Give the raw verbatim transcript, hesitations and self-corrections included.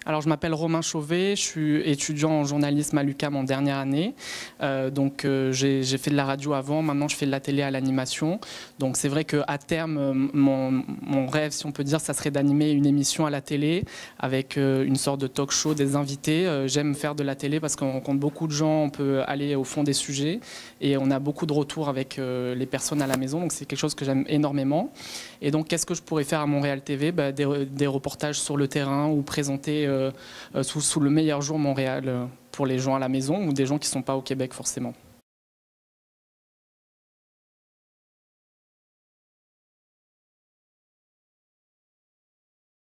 Alors, je m'appelle Romain Chauvet, je suis étudiant en journalisme à l'U Q A M en dernière année. Euh, donc, euh, j'ai fait de la radio avant, maintenant je fais de la télé à l'animation. Donc, c'est vrai qu'à terme, mon, mon rêve, si on peut dire, ça serait d'animer une émission à la télé avec euh, une sorte de talk show, des invités. Euh, J'aime faire de la télé parce qu'on rencontre beaucoup de gens, on peut aller au fond des sujets et on a beaucoup de retours avec euh, les personnes à la maison. Donc, c'est quelque chose que j'aime énormément. Et donc, qu'est-ce que je pourrais faire à Montréal T V? Bah, des, des reportages sur le terrain ou présenter euh, Sous, sous le meilleur jour Montréal pour les gens à la maison ou des gens qui ne sont pas au Québec forcément.